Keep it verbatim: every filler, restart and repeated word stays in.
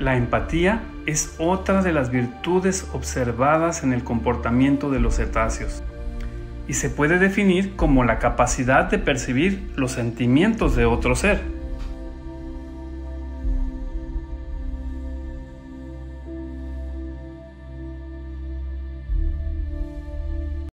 La empatía es otra de las virtudes observadas en el comportamiento de los cetáceos y se puede definir como la capacidad de percibir los sentimientos de otro ser.